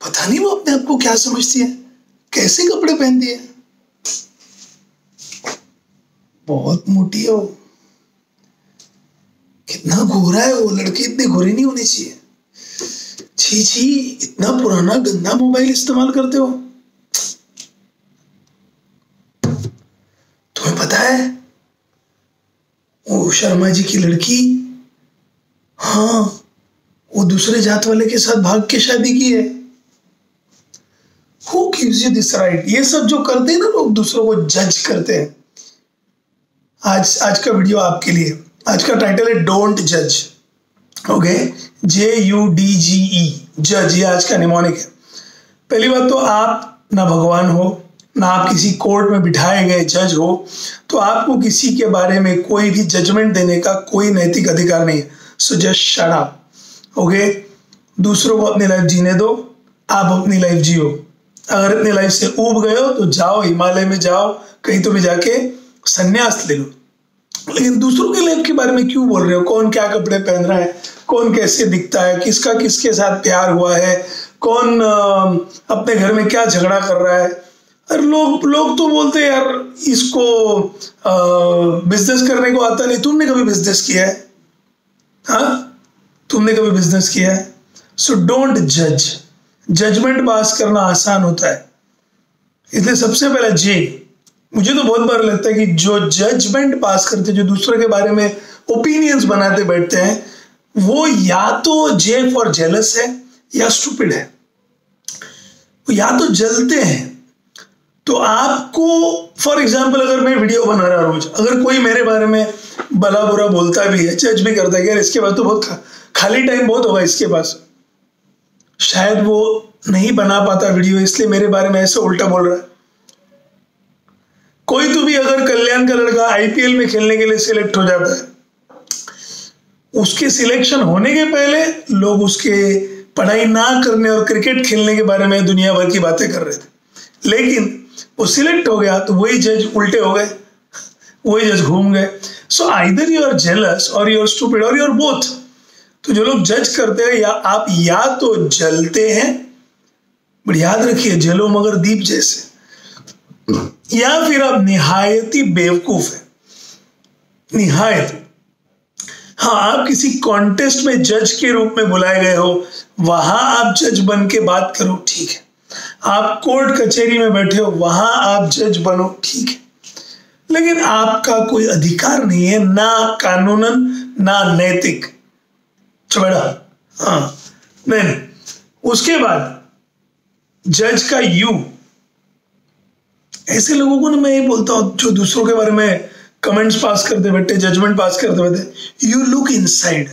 पता नहीं वो अपने आप को क्या समझती है, कैसे कपड़े पहनती है। बहुत मोटी है वो, कितना गोरा है वो। लड़के इतने गोरे नहीं होने चाहिए। छी छी, इतना पुराना गंदा मोबाइल इस्तेमाल करते हो। तुम्हें पता है वो शर्मा जी की लड़की, हाँ, वो दूसरे जात वाले के साथ भाग के शादी की है। Who gives you this right? ये सब जो करते हैं ना लोग, दूसरों को जज करते हैं। आज का वीडियो आपके लिए, आज का टाइटल है डोंट जज। ओके, JUDGE, जज, ये आज का निमोनिक है। पहली बात तो आप ना भगवान हो, ना आप किसी कोर्ट में बिठाए गए जज हो, तो आपको किसी के बारे में कोई भी जजमेंट देने का कोई नैतिक अधिकार नहीं है। So just shut up. Okay, दूसरों को अपनी लाइफ जीने दो, आप अपनी लाइफ जियो। अगर अपनी लाइफ से ऊब गए हो तो जाओ, हिमालय में जाओ, कहीं तो भी जाके संन्यास ले लो। लेकिन दूसरों के लाइफ के बारे में क्यों बोल रहे हो? कौन क्या कपड़े पहन रहा है, कौन कैसे दिखता है, किसका किसके साथ प्यार हुआ है, कौन अपने घर में क्या झगड़ा कर रहा है। और लोग तो बोलते हैं यार इसको बिजनेस करने को आता नहीं। तुमने कभी बिजनेस किया है? हाँ, तुमने कभी बिजनेस किया है? सो डोंट जज। जजमेंट पास करना आसान होता है, इसलिए सबसे पहला मुझे तो बहुत बार लगता है कि जो जजमेंट पास करते, जो दूसरे के बारे में ओपिनियंस बनाते बैठते हैं, वो या तो फॉर जेलस है या स्टूपिड है। वो या तो जलते हैं। तो आपको फॉर एग्जाम्पल, अगर मैं वीडियो बना रहा रोज, अगर कोई मेरे बारे में भला बुरा बोलता भी है, जज भी करता है कि यार इसके पास तो बहुत खाली टाइम बहुत होगा इसके पास, शायद वो नहीं बना पाता वीडियो, इसलिए मेरे बारे में ऐसे उल्टा बोल रहा है। कोई तो भी अगर कल्याण का लड़का IPL में खेलने के लिए सिलेक्ट हो जाता है, उसके सिलेक्शन होने के पहले लोग उसके पढ़ाई ना करने और क्रिकेट खेलने के बारे में दुनिया भर की बातें कर रहे थे। लेकिन वो सिलेक्ट हो गया तो वही जज उल्टे हो गए, वही जज घूम गए। So either you are jealous और यू आर स्टूपिड और यू आर बोथ। तो जो लोग जज करते हैं, या आप या तो जलते हैं, बट याद रखिए जलो मगर दीप जैसे, या फिर आप निहायत ही बेवकूफ है, निहायत। हाँ, आप किसी कॉन्टेस्ट में जज के रूप में बुलाए गए हो, वहां आप जज बन के बात करो, ठीक है। आप कोर्ट कचहरी में बैठे हो, वहां आप जज बनो, ठीक है। लेकिन आपका कोई अधिकार नहीं है, ना कानूनन ना नैतिक। छोड़ा, हाँ, नहीं। उसके बाद जज का यू, ऐसे लोगों को ना मैं ये बोलता हूं जो दूसरों के बारे में कमेंट्स पास करते बैठे, जजमेंट पास करते बैठे। You look inside,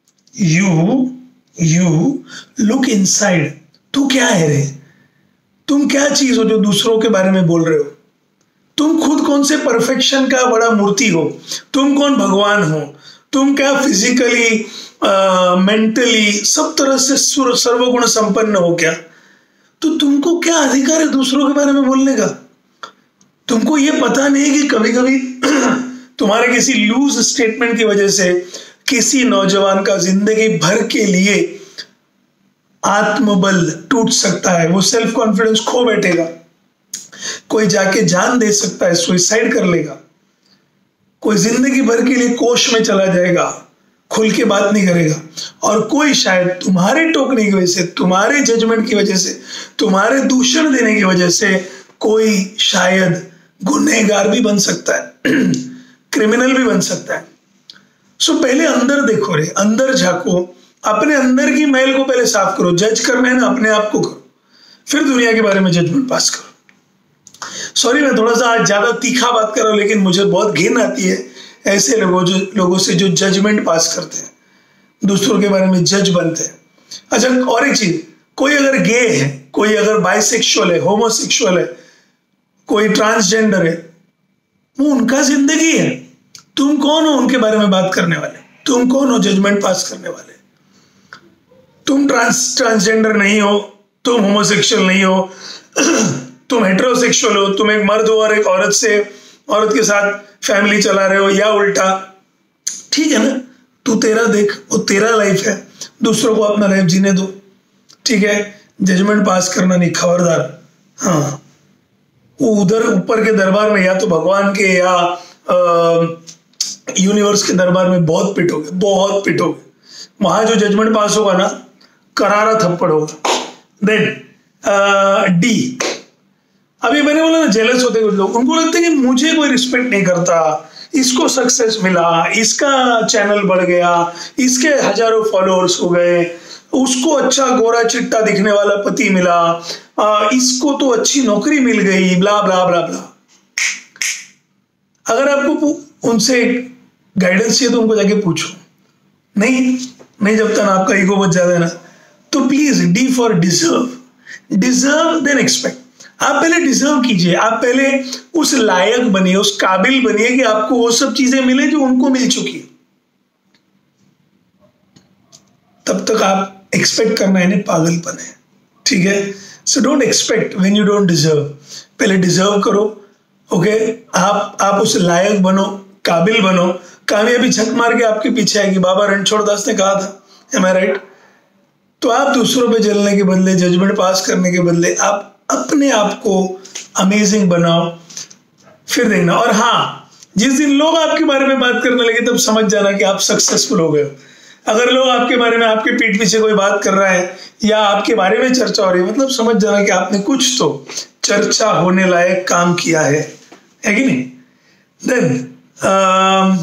you look inside. तू क्या है रे? तुम क्या चीज हो जो दूसरों के बारे में बोल रहे हो? तुम खुद कौन से परफेक्शन का बड़ा मूर्ति हो? तुम कौन भगवान हो? तुम क्या फिजिकली, मेंटली, सब तरह से सर्वगुण संपन्न हो क्या? तो तुमको क्या अधिकार है दूसरों के बारे में बोलने का? तुमको ये पता नहीं कि कभी कभी तुम्हारे किसी लूज स्टेटमेंट की वजह से किसी नौजवान का जिंदगी भर के लिए आत्मबल टूट सकता है, वो सेल्फ कॉन्फिडेंस खो बैठेगा, कोई जाके जान दे सकता है, सुसाइड कर लेगा, कोई जिंदगी भर के लिए कोष में चला जाएगा, खुल के बात नहीं करेगा, और कोई शायद तुम्हारे टोकने की वजह से, तुम्हारे जजमेंट की वजह से, तुम्हारे दूषण देने की वजह से कोई शायद गुनहगार भी बन सकता है, क्रिमिनल भी बन सकता है। सो पहले अंदर देखो रे, अंदर झांको, अपने अंदर की मैल को पहले साफ करो। जज करना है ना, अपने आप को करो, फिर दुनिया के बारे में जजमेंट पास करो। सॉरी, मैं थोड़ा सा आज ज्यादा तीखा बात कर रहा हूं, लेकिन मुझे बहुत घिन आती है ऐसे लोगों से जो जजमेंट पास करते हैं, दूसरों के बारे में जज बनते हैं। अच्छा, और एक चीज, कोई अगर गे है, कोई अगर बाइसेक्सुअल है, होमोसेक्सुअल है, कोई ट्रांसजेंडर है, वो उनका जिंदगी है। तुम कौन हो उनके बारे में बात करने वाले? तुम कौन हो जजमेंट पास करने वाले? तुम ट्रांसजेंडर नहीं हो, तुम होमोसेक्सुअल नहीं हो, तुम हेटेरोसेक्सुअल हो, तुम एक मर्द हो और एक औरत के साथ फैमिली चला रहे हो, या उल्टा, ठीक है ना? तू तेरा देख, वो तेरा लाइफ है, दूसरों को अपना लाइफ जीने दो, ठीक है? जजमेंट पास करना नहीं, खबरदार। हाँ, वो उधर ऊपर के दरबार में या तो भगवान के या यूनिवर्स के दरबार में बहुत पिटोगे, बहुत पिटोगे। वहां जो जजमेंट पास होगा ना, करारा थप्पड़ होगा। देन डी, अभी मैंने बोला ना जेलस होते कुछ लोग, उनको लगता है कि मुझे कोई रिस्पेक्ट नहीं करता, इसको सक्सेस मिला, इसका चैनल बढ़ गया, इसके हजारों फॉलोअर्स हो गए, उसको अच्छा गोरा चिट्टा दिखने वाला पति मिला, इसको तो अच्छी नौकरी मिल गई, ब्ला ब्ला ब्ला ब्ला। अगर आपको उनसे गाइडेंस चाहिए तो उनको जाके पूछो। नहीं जब तक आपका ईगो बहुत ज्यादा है ना, तो please D for deserve, deserve then expect. आप पहले डिजर्व कीजिए, आप पहले उस लायक बनिए, उस काबिल बनिए कि आपको वो सब चीजें मिले जो उनको मिल चुकी है। तब तक आप एक्सपेक्ट करना है पागलपन है, ठीक है। So don't expect when you don't deserve. पहले डिजर्व करो, ओके। आप उस लायक बनो, काबिल बनो। कामयाबी झक मार के आपके पीछे आएगी। बाबा रणछोड़ दास ने कहा था, एम आई राइट? तो आप दूसरों पे जलने के बदले, जजमेंट पास करने के बदले, आप अपने आप को अमेजिंग बनाओ, फिर देखना। और हाँ, जिस दिन लोग आपके बारे में बात करने लगे तब समझ जाना कि आप सक्सेसफुल हो गए। अगर लोग आपके बारे में, आपके पीठ पीछे कोई बात कर रहा है या आपके बारे में चर्चा हो रही है, मतलब समझ जाना कि आपने कुछ तो चर्चा होने लायक काम किया है कि नहीं। Then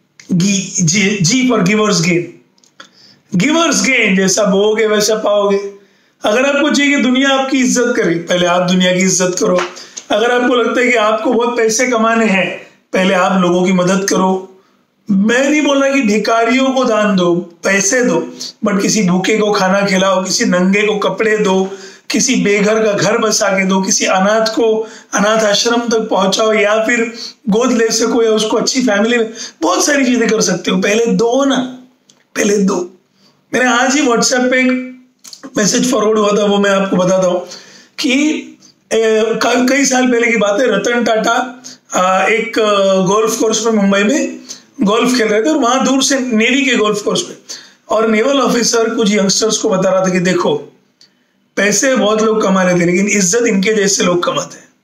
G for givers gain. Givers gain, जैसा बोओगे वैसा पाओगे। अगर आपको चाहिए कि दुनिया आपकी इज्जत करे, पहले आप दुनिया की इज्जत करो। अगर आपको लगता है कि आपको बहुत पैसे कमाने हैं, पहले आप लोगों की मदद करो। मैं नहीं बोल रहा कि भिखारियों को दान दो, पैसे दो, बट किसी भूखे को खाना खिलाओ, किसी नंगे को कपड़े दो, किसी बेघर का घर बसा के दो, किसी अनाथ को अनाथ आश्रम तक पहुंचाओ, या फिर गोद ले सको, या उसको अच्छी फैमिली में, बहुत सारी चीजें कर सकते हो। पहले दो ना, पहले दो। मैंने आज ही व्हाट्सएप पे एक मैसेज फॉरवर्ड हुआ था, वो मैं आपको बताता हूँ कि कई साल पहले की बात है। रतन टाटा एक गोल्फ कोर्स में मुंबई में गोल्फ खेल रहे थे, और वहां दूर से नेवी के गोल्फ कोर्स पे, और नेवल ऑफिसर कुछ यंगस्टर्स को बता रहा था कि देखो, पैसे बहुत लोग कमा लेते हैं, लेकिन इज्जत इनके जैसे लोग कमाते हैं।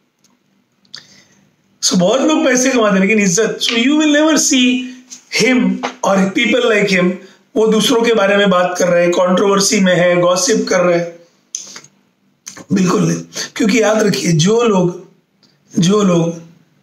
सो बहुत लोग पैसे कमाते हैं, लेकिन इज्जत, so you will never see him और पीपल लाइक हिम वो दूसरों के बारे में बात कर रहे हैं, कंट्रोवर्सी में है, गॉसिप कर रहे हैं, बिल्कुल नहीं। क्योंकि याद रखिए, जो लोग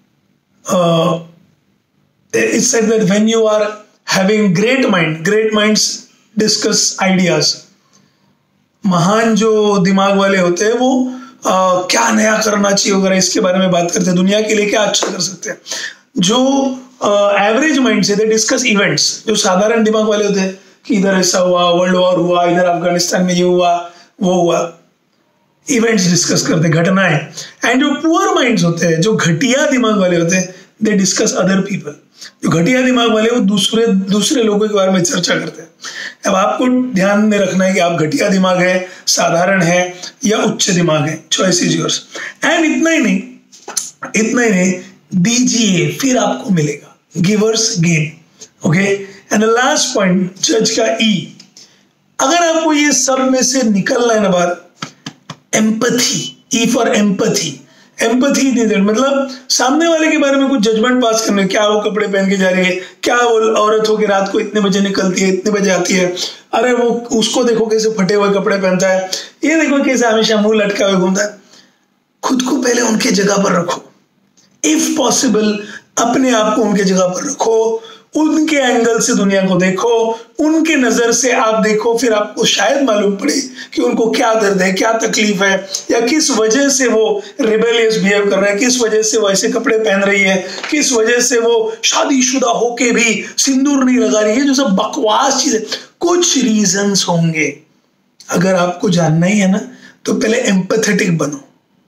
it's said that when you are having great minds discuss ideas। महान जो दिमाग वाले होते हैं वो क्या नया करना चाहिए वगैरह इसके बारे में बात करते हैं, दुनिया के लिए क्या अच्छा कर सकते हैं। जो एवरेज माइंड से, दे डिस्कस इवेंट्स। जो साधारण दिमाग वाले होते हैं कि इधर ऐसा हुआ, वर्ल्ड वॉर हुआ, इधर अफगानिस्तान में ये हुआ, वो हुआ, इवेंट्स डिस्कस करते हैं, घटनाएं। एंड जो पुअर माइंड्स होते हैं, जो घटिया दिमाग वाले होते हैं, दे डिस्कस अदर पीपल। जो घटिया दिमाग वाले वो दूसरे लोगों के बारे में चर्चा करते हैं। अब आपको ध्यान में रखना है कि आप घटिया दिमाग है, साधारण है, या उच्च दिमाग है। Choice is yours. एंड इतना ही नहीं, दीजिए फिर आपको मिलेगा। Givers gain, okay. And the last point, जज का ई। अगर आपको ये सब में से निकलना है ना बाहर, empathy, E for empathy. Empathy नहीं देना मतलब सामने वाले के बारे में कुछ जजमेंट पास करने, क्या वो कपड़े पहन के जा रही है, क्या वो औरत हो के रात को इतने बजे निकलती है, इतने बजे आती है, अरे वो उसको देखो कैसे फटे हुए कपड़े पहनता है, ये देखो कैसे हमेशा मुंह लटका हुए घूमता है। खुद को पहले उनके जगह पर रखो, इफ पॉसिबल अपने आप को उनके जगह पर रखो, उनके एंगल से दुनिया को देखो, उनके नजर से आप देखो, फिर आपको शायद मालूम पड़े कि उनको क्या दर्द है, क्या तकलीफ है, या किस वजह से वो रिबेलियस बिहेव कर रहे हैं, किस वजह से वो ऐसे कपड़े पहन रही है, किस वजह से वो शादीशुदा होके भी सिंदूर नहीं लगा रही है, जो सब बकवास चीजें, कुछ रीजंस होंगे। अगर आपको जानना ही है ना, तो पहले एम्पैथेटिक बनो।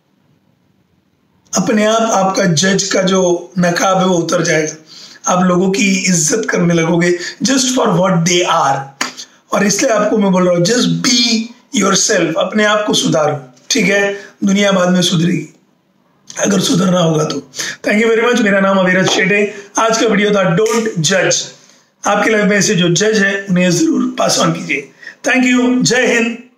अपने आप आपका जज का जो नकाब है वो उतर जाएगा। आप लोगों की इज्जत करने लगोगे just for what they are. और इसलिए आपको मैं बोल रहा हूं, जस्ट बी योरसेल्फ। अपने आप को सुधारो, ठीक है? दुनिया बाद में सुधरेगी अगर सुधरना होगा तो। Thank you very much. मेरा नाम अविरत शेटे। आज का वीडियो था डोंट जज। आपके लाइफ में ऐसे जो जज है उन्हें जरूर पास ऑन कीजिए। Thank you. जय हिंद।